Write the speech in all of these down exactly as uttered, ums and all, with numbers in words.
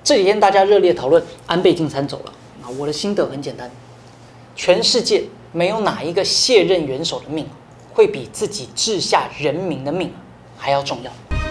这几天大家热烈讨论安倍晋三走了啊，我的心得很简单，全世界没有哪一个卸任元首的命会比自己治下人民的命还要重要。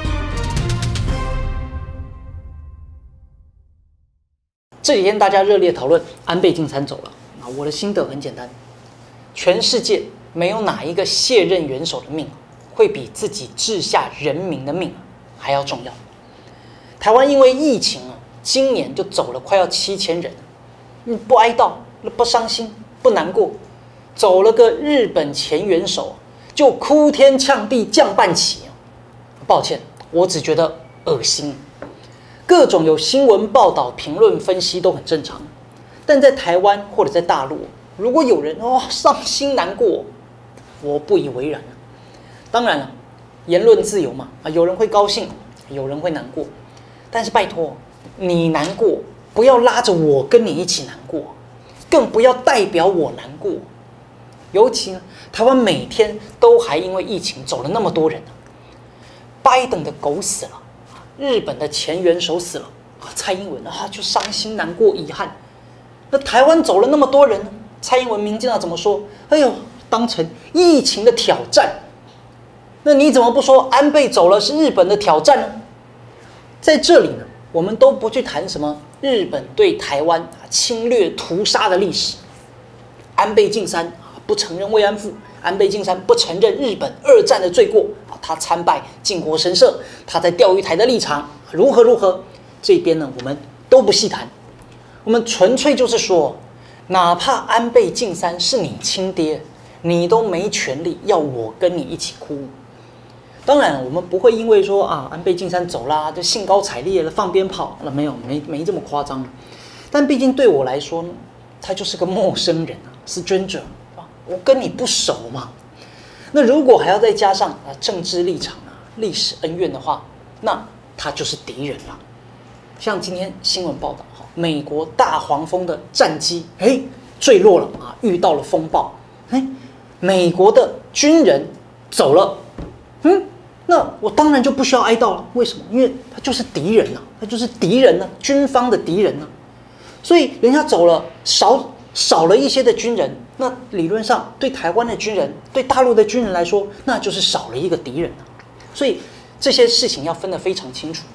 这几天大家热烈讨论安倍晋三走了啊，我的心得很简单，全世界没有哪一个卸任元首的命会比自己治下人民的命还要重要。台湾因为疫情啊，今年就走了快要七千人，你不哀悼、不伤心、不难过，走了个日本前元首，就哭天呛地降半旗。抱歉，我只觉得恶心。各种有新闻报道、评论分析都很正常，但在台湾或者在大陆，如果有人哦伤心难过，我不以为然。当然了，言论自由嘛，啊，有人会高兴，有人会难过，但是拜托，你难过不要拉着我跟你一起难过，更不要代表我难过。尤其呢，台湾每天都还因为疫情走了那么多人，拜登的狗死了，日本的前元首死了，蔡英文啊就伤心难过遗憾。那台湾走了那么多人，蔡英文民进党怎么说？哎呦，当成疫情的挑战。那你怎么不说安倍走了是日本的挑战呢？在这里呢，我们都不去谈什么日本对台湾侵略屠杀的历史。安倍晋三不承认慰安妇，安倍晋三不承认日本二战的罪过，他参拜靖国神社，他在钓鱼台的立场如何如何，这边呢我们都不细谈，我们纯粹就是说，哪怕安倍晋三是你亲爹，你都没权利要我跟你一起哭。当然，我们不会因为说啊安倍晋三走啦就兴高采烈的放鞭炮，那没有没没这么夸张。但毕竟对我来说呢，他就是个陌生人啊，是stranger啊，我跟你不熟嘛。那如果还要再加上啊政治立场啊、历史恩怨的话，那他就是敌人了。像今天新闻报道，美国大黄蜂的战机哎坠落了啊，遇到了风暴，哎，美国的军人走了，嗯。那我当然就不需要哀悼了，为什么？因为他就是敌人啊，他就是敌人啊，军方的敌人啊。所以人家走了，少少了一些的军人，那理论上对台湾的军人、对大陆的军人来说，那就是少了一个敌人啊。所以这些事情要分得非常清楚。